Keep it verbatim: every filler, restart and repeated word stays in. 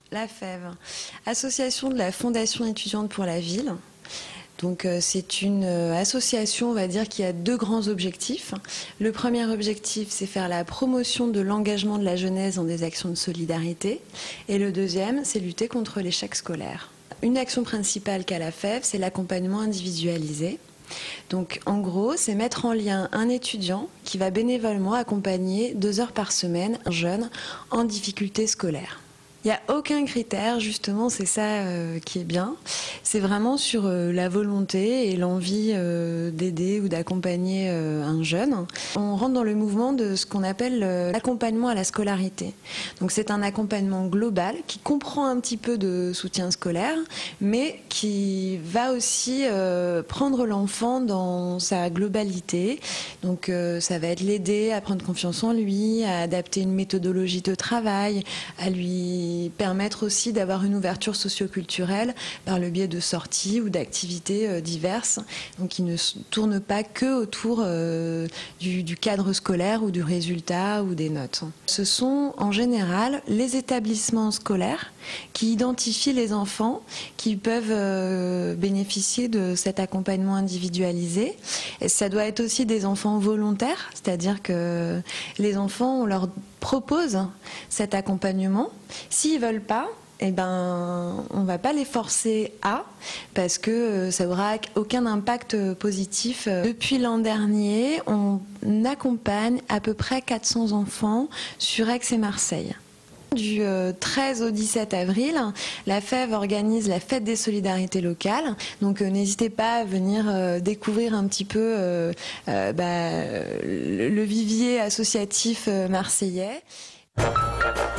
La Fève, association de la Fondation étudiante pour la ville. Donc euh, c'est une euh, association, on va dire, qui a deux grands objectifs. Le premier objectif, c'est faire la promotion de l'engagement de la jeunesse dans des actions de solidarité. Et le deuxième, c'est lutter contre l'échec scolaire. Une action principale qu'a la Fève, c'est l'accompagnement individualisé. Donc en gros, c'est mettre en lien un étudiant qui va bénévolement accompagner deux heures par semaine un jeune en difficulté scolaire. Il n'y a aucun critère, justement, c'est ça euh, qui est bien. C'est vraiment sur euh, la volonté et l'envie euh, d'aider ou d'accompagner euh, un jeune. On rentre dans le mouvement de ce qu'on appelle euh, l'accompagnement à la scolarité. Donc c'est un accompagnement global qui comprend un petit peu de soutien scolaire, mais qui va aussi euh, prendre l'enfant dans sa globalité. Donc euh, ça va être l'aider à prendre confiance en lui, à adapter une méthodologie de travail, à lui permettre aussi d'avoir une ouverture socioculturelle par le biais de sorties ou d'activités diverses, donc qui ne tournent pas que autour euh, du, du cadre scolaire ou du résultat ou des notes. Ce sont en général les établissements scolaires qui identifient les enfants qui peuvent euh, bénéficier de cet accompagnement individualisé. Et ça doit être aussi des enfants volontaires, c'est-à-dire que les enfants, on leur propose cet accompagnement. S'ils ne veulent pas, eh ben, on ne va pas les forcer à, parce que ça n'aura aucun impact positif. Depuis l'an dernier, on accompagne à peu près quatre cents enfants sur Aix et Marseille. Du treize au dix-sept avril, la Fève organise la fête des solidarités locales. Donc euh, n'hésitez pas à venir euh, découvrir un petit peu euh, euh, bah, le vivier associatif euh, marseillais.